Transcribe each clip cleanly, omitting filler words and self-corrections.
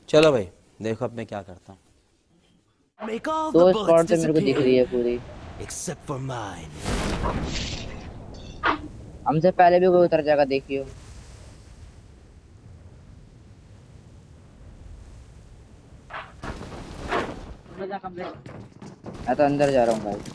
चलो भाई देखो अब मैं क्या करता हूँ। दो स्पॉट तो मेरे को दिख रही है पूरी। हमसे पहले भी कोई उतर जाएगा देखियो। मैं तो अंदर जा रहा हूँ भाई।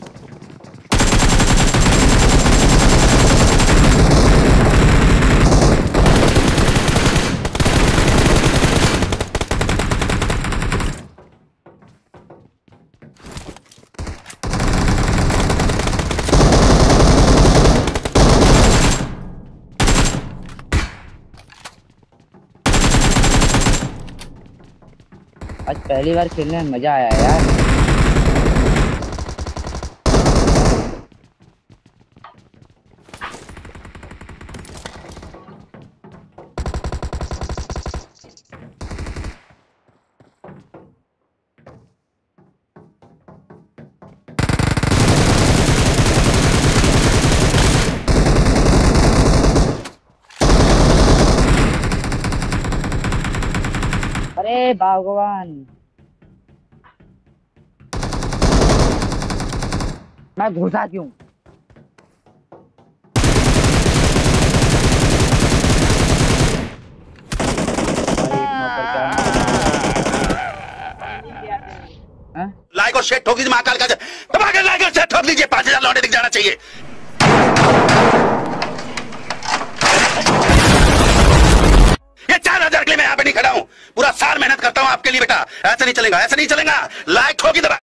आज पहली बार खेलने में मजा आया यार। अरे भगवान, मैं घुसा क्यों? भाई एक नौकर क्या हाँ? लाइक और शेयर ठोक दीजिए, महाकाल का दबा के लाइक और शेयर ठोक दीजिए, 5,000 लौटे दिख जाना चाहिए। ये 4,000 के लिए मैं यहाँ पे नहीं खड़ा हूँ, पूरा साल मेहनत करता हूँ आपके लिए बेटा। ऐसा नहीं चलेगा, ऐसा नहीं चलेगा। लाइक ठोकी दबा।